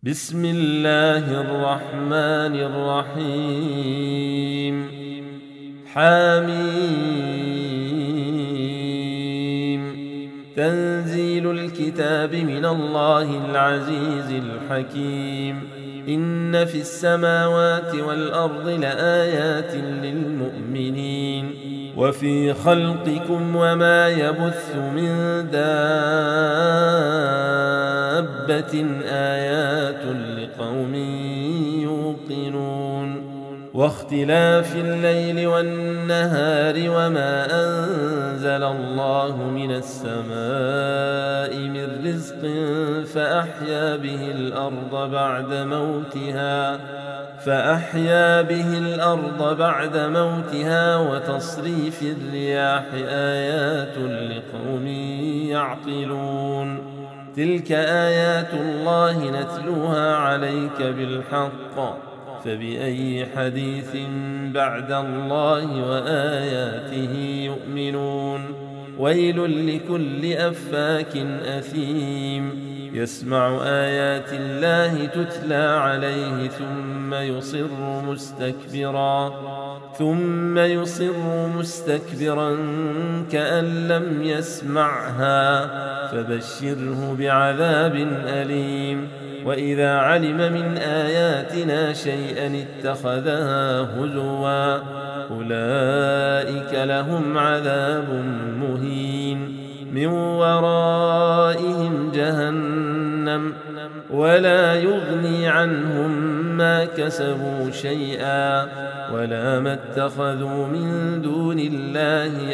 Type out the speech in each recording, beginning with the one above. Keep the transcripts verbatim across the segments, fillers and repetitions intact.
بسم الله الرحمن الرحيم. حميم. تنزيل الكتاب من الله العزيز الحكيم. إن في السماوات والأرض لآيات للمؤمنين وفي خلقكم وما يبث من دابة آيات لقوم يوقنون. واختلاف الليل والنهار وما أنزل الله من السماء من رزق فأحيا به الأرض بعد موتها فأحيا به الأرض بعد موتها وتصريف الرياح آيات لقوم يعقلون. تلك آيات الله نتلوها عليك بالحق فبأي حديث بعد الله وآياته يؤمنون. ويل لكل أفاك أثيم يسمع آيات الله تتلى عليه ثم يصر مستكبرا ثم يصر مستكبرا كأن لم يسمعها فبشره بعذاب أليم. وإذا علم من آياتنا شيئا اتخذها هزوا أولئك لهم عذاب مهين من ورائهم جهنم ولا يغني عنهم ما كسبوا شيئا ولا ما اتخذوا من دون الله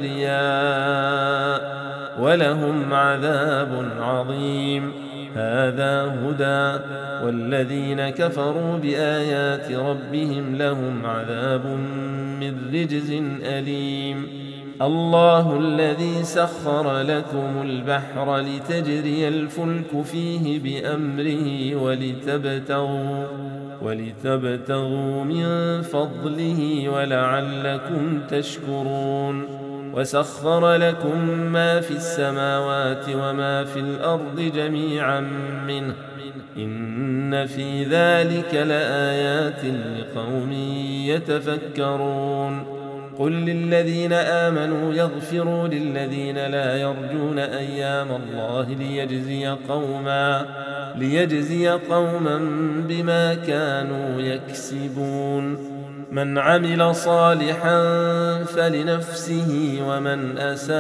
أولياء ولهم عذاب عظيم. هذا هدى والذين كفروا بآيات ربهم لهم عذاب من رجز أليم. الله الذي سخر لكم البحر لتجري الفلك فيه بأمره ولتبتغوا, ولتبتغوا من فضله ولعلكم تشكرون. وسخر لكم ما في السماوات وما في الأرض جميعا منه إن في ذلك لآيات لقوم يتفكرون. قل للذين آمنوا يغفروا للذين لا يرجون أيام الله ليجزي قوما, ليجزي قوما بما كانوا يكسبون. من عمل صالحا فلنفسه ومن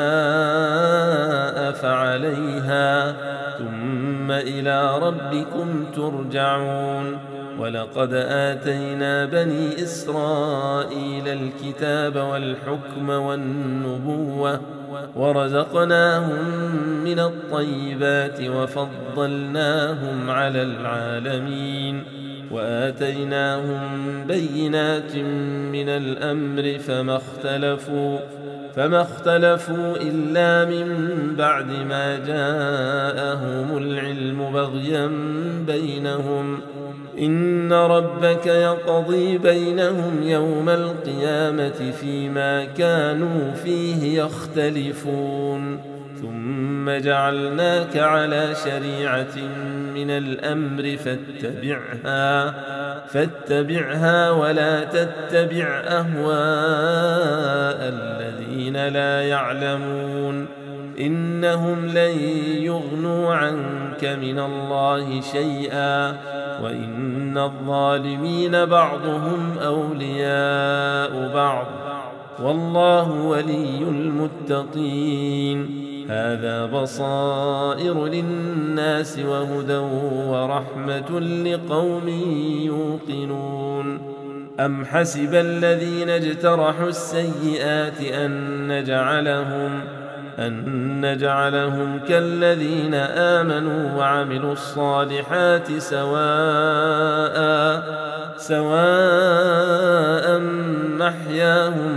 أساء فعليها ثم إلى ربكم ترجعون. ولقد آتينا بني إسرائيل الكتاب والحكم والنبوة ورزقناهم من الطيبات وفضلناهم على العالمين وآتيناهم بينات من الأمر فما اختلفوا فما اختلفوا إلا من بعد ما جاءهم العلم بغيا بينهم. إن ربك يقضي بينهم يوم القيامة فيما كانوا فيه يختلفون. ثم جعلناك على شريعة من الأمر فاتبعها, فاتبعها ولا تتبع أهواء الذين لا يعلمون إنهم لن يغنوا عنك من الله شيئا وإن الظالمين بعضهم أولياء بعض والله ولي المتقين. هذا بصائر للناس وهدى ورحمة لقوم يوقنون. أم حسب الذين اجترحوا السيئات أن نجعلهم أن نجعلهم كالذين آمنوا وعملوا الصالحات سواء سواء محياهم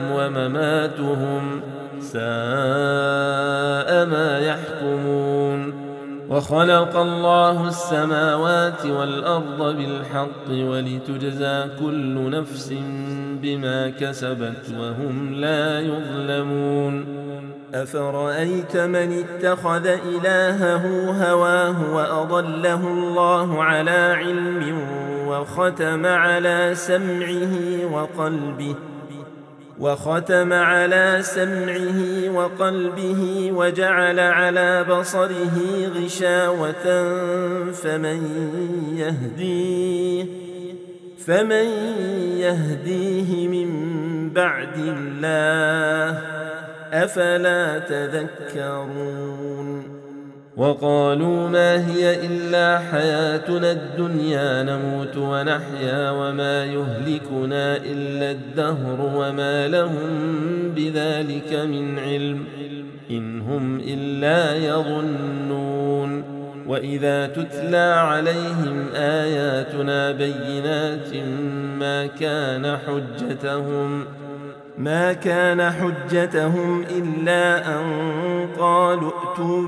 ومماتهم ساء ما يحكمون. وخلق الله السماوات والأرض بالحق ولتجزى كل نفس بما كسبت وهم لا يظلمون. أفرأيت من اتخذ إلهه هواه وأضله الله على علم وختم على سمعه وقلبه وختم على سمعه وقلبه وجعل على بصره غشاوة فمن يهديه فمن يهديه من بعد الله أفلا تذكرون. وقالوا ما هي إلا حياتنا الدنيا نموت ونحيا وما يهلكنا إلا الدهر وما لهم بذلك من علم إن هم إلا يظنون. وإذا تتلى عليهم آياتنا بينات ما كان حجتهم ما كان حجتهم إلا أن قالوا ائتوا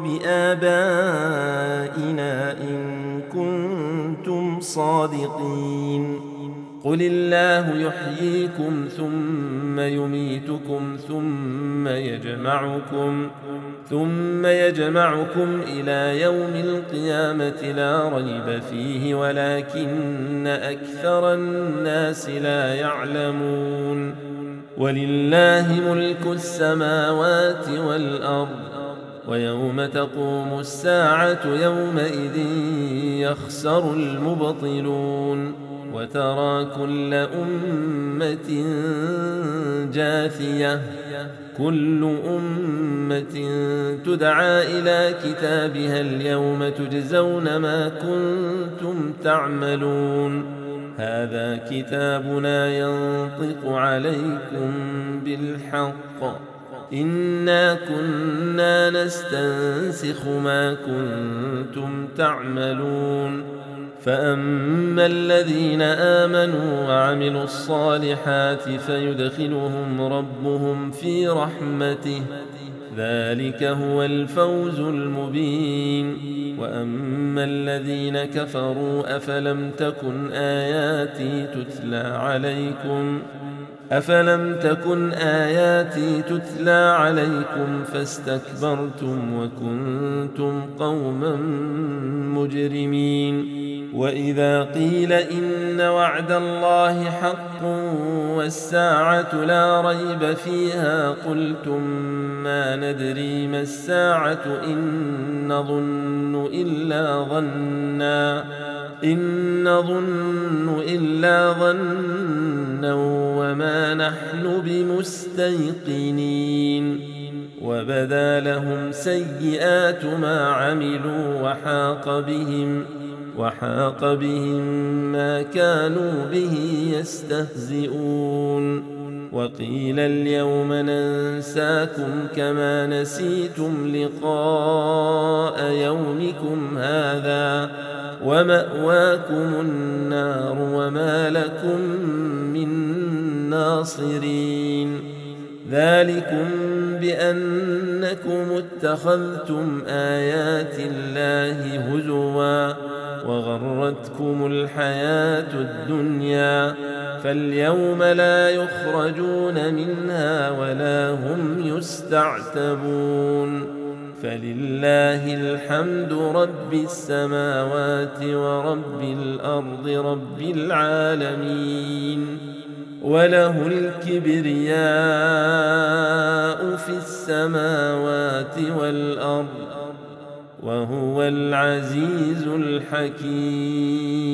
بآبائنا إن كنتم صادقين. قل الله يحييكم ثم يميتكم ثم يجمعكم ثم يجمعكم إلى يوم القيامة لا ريب فيه ولكن أكثر الناس لا يعلمون. ولله ملك السماوات والأرض ويوم تقوم الساعة يومئذ يخسر المبطلون. وترى كل أمة جاثية كل أمة تدعى إلى كتابها اليوم تجزون ما كنتم تعملون. هذا كتابنا ينطق عليكم بالحق إنا كنا نستنسخ ما كنتم تعملون. فأما الذين آمنوا وعملوا الصالحات فيدخلهم ربهم في رحمته ذلك هو الفوز المبين. وأما الذين كفروا أفلم تكن آياتي تتلى عليكم أفلم تكن آياتي تتلى عليكم فاستكبرتم وكنتم قوما مجرمين. وإذا قيل إن وعد الله حق والساعة لا ريب فيها قلتم ما ندري ما الساعة إن نظن إلا ظنا إن نظن إلا ظنا وما نحن بمستيقنين. وبدا لهم سيئات ما عملوا وحاق بهم وحاق بهم ما كانوا به يستهزئون. وقيل اليوم ننساكم كما نسيتم لقاء يومكم هذا ومأواكم النار وما لكم من ناصرين. ذلكم بأنكم اتخذتم آيات الله هزوا وغرتكم الحياة الدنيا فاليوم لا يخرجون منها ولا هم يستعتبون. فلله الحمد رب السماوات ورب الأرض رب العالمين وله الكبرياء في السماوات والأرض وهو العزيز الحكيم.